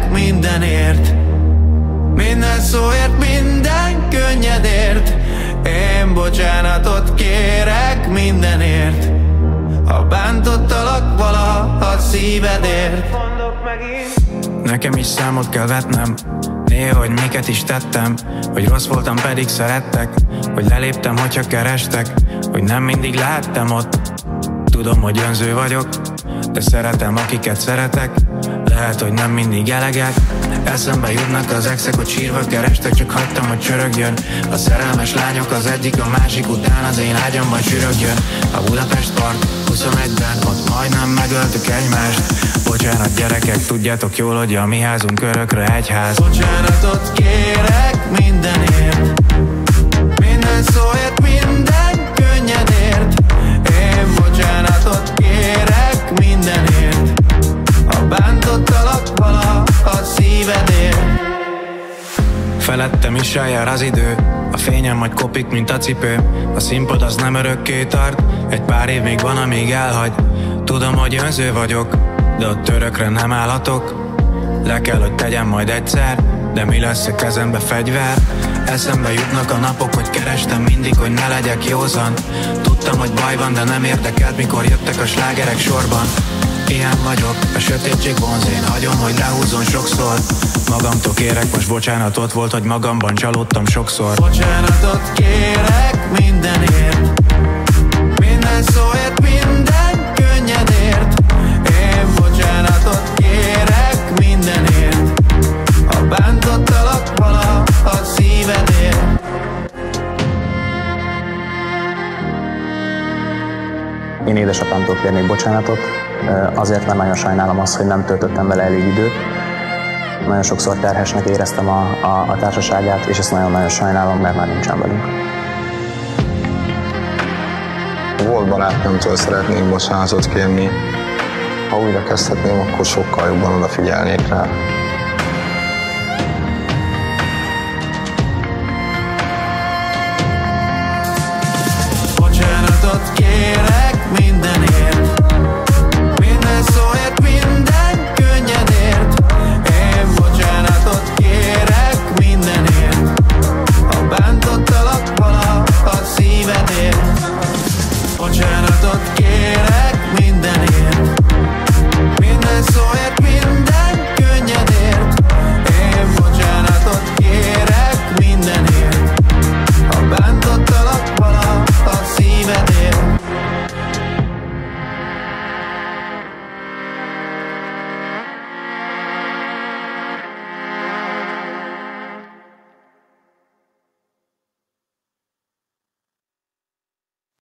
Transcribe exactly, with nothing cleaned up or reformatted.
mindenért, minden szóért, minden könnyedért. Én bocsánatot kérek mindenért, ha bántottalak valaha a szívedért. Nekem is számot kell vetnem néha, hogy miket is tettem, hogy rossz voltam pedig szerettek, hogy leléptem, hogyha kerestek, hogy nem mindig lehettem ott. Tudom, hogy önző vagyok, de szeretem, akiket szeretek. Lehet, hogy nem mindig eleget. Eszembe jutnak az exek, hogy sírva kerestek, csak hagytam, hogy csörögjön. A szerelmes lányok az egyik a másik után az én ágyamban csürögjön. A Budapest part huszonegyben, ott majdnem megöltük egymást. Bocsánat gyerekek, tudjátok jól, hogy a mi házunk örökre egy ház. Bocsánatot kérek mindenért, minden szóért, minden könnyedért. Én bocsánatot kérek mindenért, ha bántottalak valaha a szívedért. Felettem is eljár az idő, a fényem majd kopik, mint a cipő. A színpad az nem örökké tart, egy pár év még van, amíg elhagy. Tudom, hogy önző vagyok, de ott örökre nem állhatok. Le kell, hogy tegyem majd egyszer, de mi lesz a kezembe fegyver? Eszembe jutnak a napok, hogy kerestem mindig, hogy ne legyek józan. Tudtam, hogy baj van, de nem érdekelt, mikor jöttek a slágerek sorban. Ilyen vagyok, a sötétség vonz, én hagyom, hogy lehúzzon sokszor. Magamtól kérek most bocsánatot, volt, hogy magamban csalódtam sokszor. Bocsánatot kérek mindenért, minden szóért, minden könnyedért. Én bocsánatot kérek mindenért, ha bántottalak valaha a szívedért. Én édesapámtól kérnék bocsánatot, azért, mert nagyon sajnálom azt, hogy nem töltöttem vele elég időt. Nagyon sokszor terhesnek éreztem a, a, a társaságát, és ezt nagyon-nagyon sajnálom, mert már nincsen velünk. Volt barátnőmtől szeretnék bocsánatot kérni. Ha újra kezdhetném, akkor sokkal jobban odafigyelnék rá.